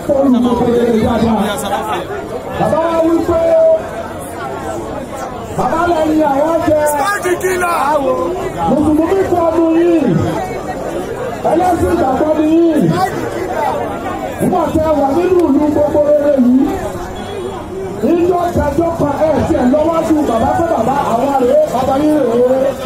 Bàbá wa wí pé bàbá lẹ́yìn àwọn jẹ mùsùlùmí kú ọdún yìí ẹlẹ́sìn ìgbàgbọ́ ni yìí nígbà tí ẹ wà nínú ìlú gbogbo rere yìí níjọ́ ìdájọ́ kan ẹ̀ tí ẹ̀ lọ́wọ́dún bàbá fẹ́ bàbá àwọn rèé bàbá yìí rèé.